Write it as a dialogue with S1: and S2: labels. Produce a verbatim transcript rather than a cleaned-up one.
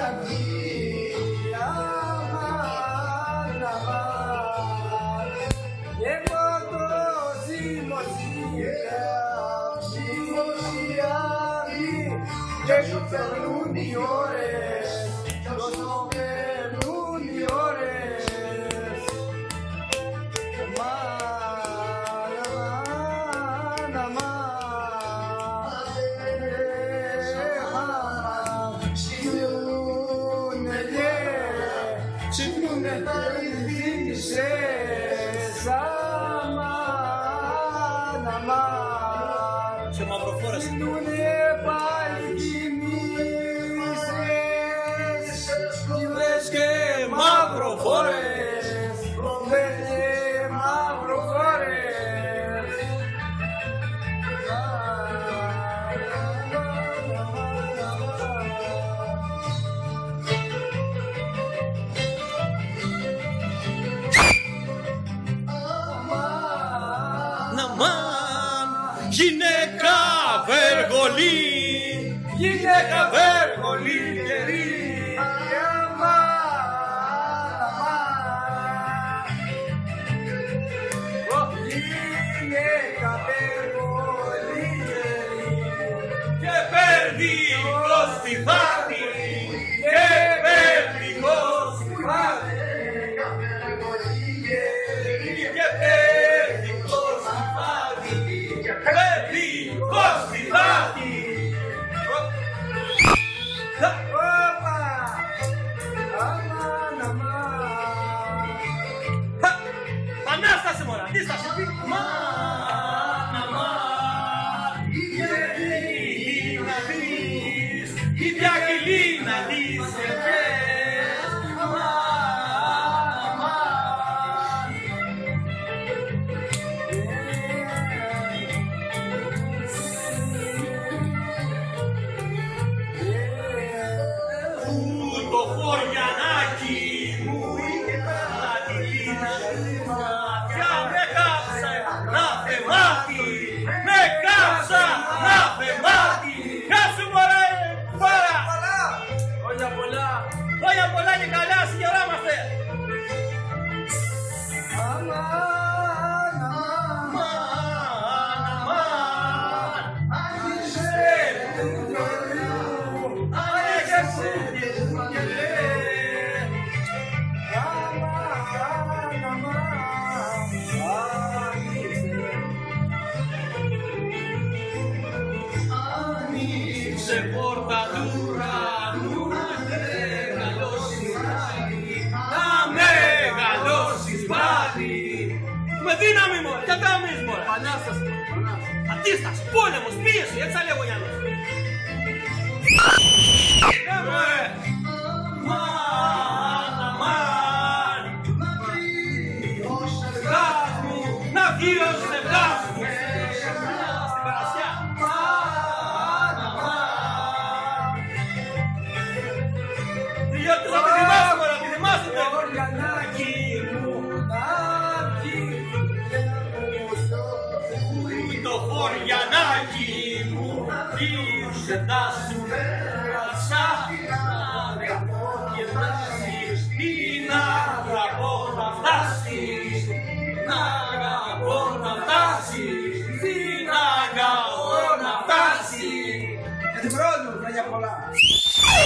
S1: Όσο περνούν οι ώρες, όσο περνούν οι ώρες. Αμάν, αμάν, αμάν. Ξυπνούνε, ξυπνούνε τα θύμησες. Αμάν, αμάν.
S2: Σε μαυροφόρες.
S1: Ξυπνούνε πάλι. Και μαυροφόρες, και μαυροφόρες.
S2: Αμάν, γυναίκα βεργολή,
S1: Γυναίκα βεργολή καιρή.
S2: και περδικό στη φάτη, και περδικό στη φάτη, και περδικό στη φάτη, και περδικό στη φάτη. Πανάσταση μωρά, αντίσταση. Η διακυλίνα της ευχές. Αμάν, αμάν. Το χωριανάκι μου είχε κατηλίνα, ματιά με κάψα να φεμάτι, με κάψα να φεμάτι. Γεια σου μωρέ! Πάρα!
S1: Λόγια πολλά!
S2: Λόγια πολλά και καλά, συγχαιρώμαστε!
S1: Αμάν,
S2: αμάν, αμάν, άνοιξε του γελού, άνοιξε του γελέ.
S1: αμάν, αμάν,
S2: Άνοιξε πόρτα του ουρανού, να μεγαλώσεις πάλι, να μεγαλώσεις πάλι. Με δύναμη μωρέ, και τα εμείς μωρέ.
S1: Πανάσταση,
S2: Αντίσταση, πόλεμος, πίεση, έτσι θα λέγω Γιάννος. Ναι μωρέ. Αμάν, αμάν, στευλάς μου, να βγει ο στευλάς μου. Στην Περασιά. Αμάν, αμάν. Διότι θα τη θυμάσαι μωρέ, θα τη θυμάσαι το
S1: Χωριανάκι μου, να βγει
S2: το χωριανάκι μου, ήρθε να σου πέρασα, να αγαπώ και φτάσεις, να αγαπώ να φτάσεις, να αγαπώ να φτάσεις, να αγαπώ να φτάσεις.
S1: Για την πρώτη μου, λόγια πολλά!